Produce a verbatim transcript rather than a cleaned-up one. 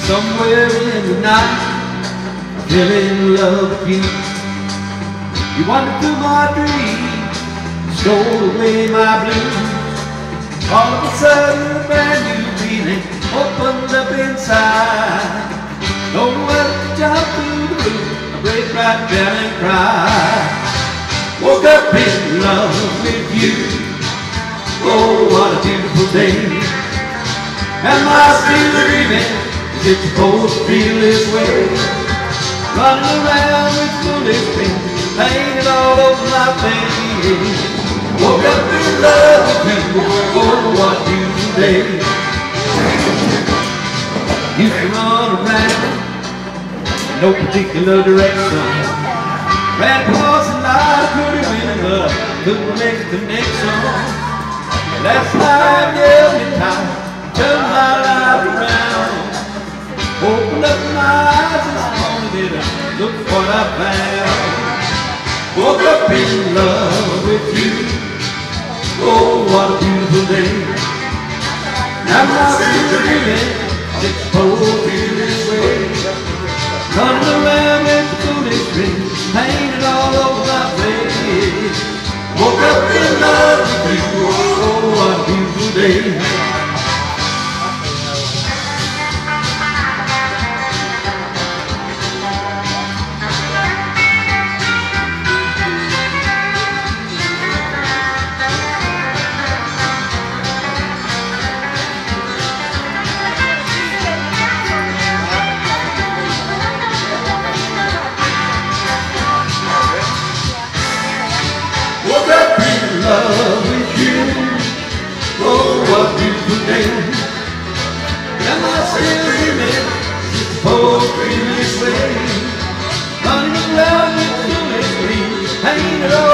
Somewhere in the night, I fell in love with you. You wandered through my dreams, stole away my blues. All of a sudden, a brand new feeling opened up inside. Nowhere to jump through the roof, I break right down and cry. Woke up in love with you. Oh, what a beautiful day. Am I still dreaming? Is it supposed to feel this way? Running around with foolish things painted all over my face. Woke up in love with you. Oh, what a beautiful day. Used to run around in no particular direction. Ran across a lot of pretty women, but I couldn't make a connection. Last night, held me tight, turned my life around. Opened up my eyes this morning and look what I found. Woke up in love with you. Oh, what a beautiful day. Now I'm still dreaming, it's supposed to be this way. Running around with the foolish dreams painted all over my face. Woke up in love with you. Oh, what a beautiful day. Woke up in love with you. Oh, what a beautiful day. Am I still dreaming? It's supposed to be this way. Running around with foolish dreams painted all